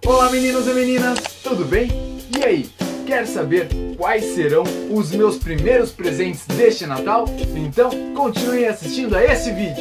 Olá meninos e meninas, tudo bem? E aí, quer saber quais serão os meus primeiros presentes deste Natal? Então continue assistindo a esse vídeo!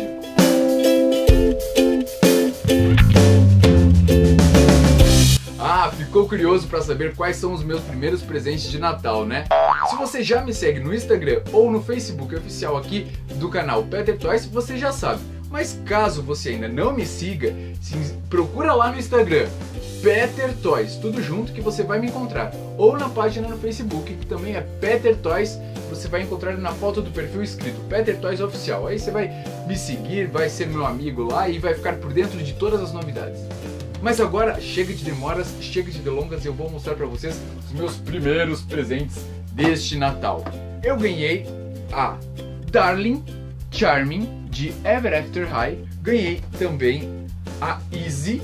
Ah, ficou curioso para saber quais são os meus primeiros presentes de Natal, né? Se você já me segue no Instagram ou no Facebook oficial aqui do canal Peter Toys, você já sabe. Mas caso você ainda não me siga, procura lá no Instagram Peter Toys, tudo junto que você vai me encontrar. Ou na página no Facebook, que também é Peter Toys, você vai encontrar na foto do perfil escrito Peter Toys Oficial. Aí você vai me seguir, vai ser meu amigo lá e vai ficar por dentro de todas as novidades. Mas agora chega de demoras, chega de delongas e eu vou mostrar para vocês os meus primeiros presentes deste Natal. Eu ganhei a Darling Charming de Ever After High, ganhei também a Easy,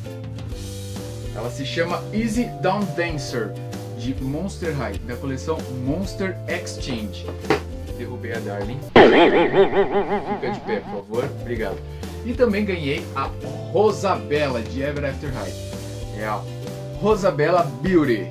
ela se chama Easy Down Dancer de Monster High, da coleção Monster Exchange. Derrubei a Darling, fica de pé por favor, obrigado. E também ganhei a Rosabella de Ever After High, é a Rosabella Beauty,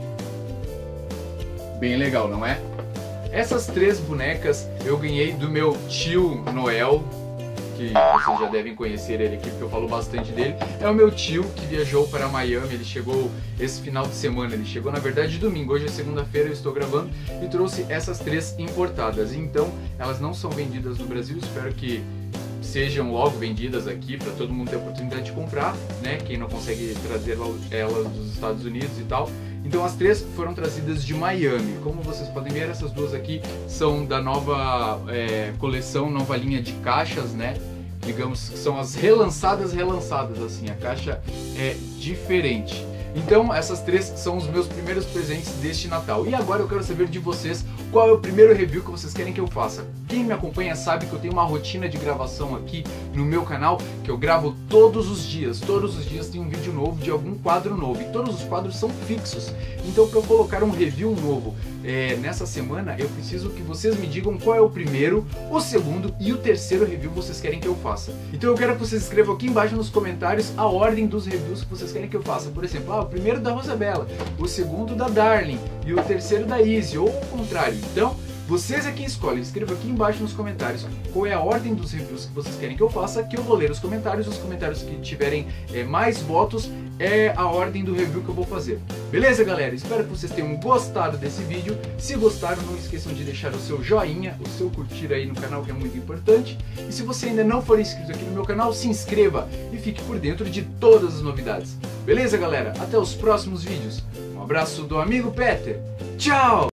bem legal, não é? Essas três bonecas eu ganhei do meu tio Noel, que vocês já devem conhecer ele aqui porque eu falo bastante dele. É o meu tio que viajou para Miami, ele chegou esse final de semana, ele chegou na verdade domingo, hoje é segunda-feira, eu estou gravando, e trouxe essas três importadas. Então elas não são vendidas no Brasil, espero que sejam logo vendidas aqui para todo mundo ter a oportunidade de comprar, né? Quem não consegue trazer elas dos Estados Unidos e tal. Então as três foram trazidas de Miami. Como vocês podem ver, essas duas aqui são da nova coleção, nova linha de caixas, né? Digamos que são as relançadas, assim, a caixa é diferente. Então essas três são os meus primeiros presentes deste Natal. E agora eu quero saber de vocês qual é o primeiro review que vocês querem que eu faça. Quem me acompanha sabe que eu tenho uma rotina de gravação aqui no meu canal, que eu gravo todos os dias tem um vídeo novo de algum quadro novo, e todos os quadros são fixos. Então para eu colocar um review novo nessa semana, eu preciso que vocês me digam qual é o primeiro, o segundo e o terceiro review que vocês querem que eu faça. Então eu quero que vocês escrevam aqui embaixo nos comentários a ordem dos reviews que vocês querem que eu faça. Por exemplo, o primeiro da Rosabella, o segundo da Darling e o terceiro da Easy, ou o contrário. Então, vocês é quem escolhe. Escreva aqui embaixo nos comentários qual é a ordem dos reviews que vocês querem que eu faça, que eu vou ler os comentários que tiverem mais votos é a ordem do review que eu vou fazer. Beleza, galera? Espero que vocês tenham gostado desse vídeo. Se gostaram, não esqueçam de deixar o seu joinha, o seu curtir aí no canal, que é muito importante. E se você ainda não for inscrito aqui no meu canal, se inscreva e fique por dentro de todas as novidades. Beleza, galera? Até os próximos vídeos. Um abraço do amigo Peter. Tchau!